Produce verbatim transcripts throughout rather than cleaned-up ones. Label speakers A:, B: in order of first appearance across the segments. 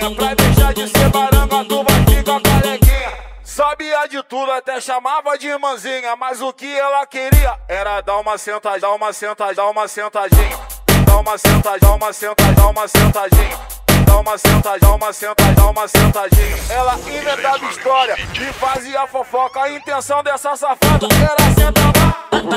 A: manzinha. Pra deixar de ser baranga, tu vai ficar carequinha. Sabia de tudo, até chamava de irmãzinha. Mas o que ela queria era dar uma sentadinha, dar uma sentadinha, dar uma sentadinha. Dá uma sentadinha, dá uma sentadinha, dá uma sentadinha. Dá uma sentadinha, dá uma sentadinha, dá uma sentadinha. Ela inventava história e fazia fofoca. A intenção dessa safada era sentar lá.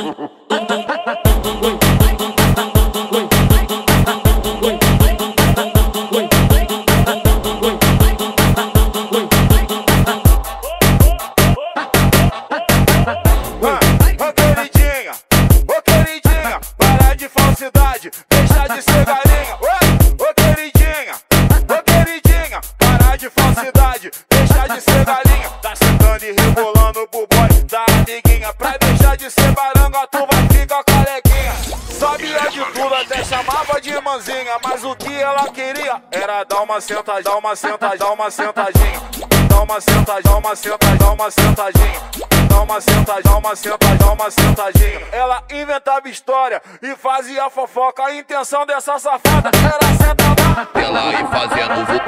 A: Ô queridinha, ô queridinha, para de falsidade, deixa de ser galinha. Ô queridinha, ô queridinha, para de falsidade, deixa de ser galinha. Tá sentando e rebolando pro boy da amiguinha. Pra deixar de ser baranga, tu vai ficar carequinha. Sabia de tudo, até chamava de irmãzinha. Mas o que ela queria era dar uma sentadinha, dar uma sentadinha, dar uma sentadinha. Dá uma sentadinha, dá uma sentadinha, dá uma sentadinha. Dá uma sentadinha, dá uma sentadinha, dá uma sentadinha. Ela inventava história e fazia fofoca. A intenção dessa safada era sentar lá.
B: Ela aí fazendo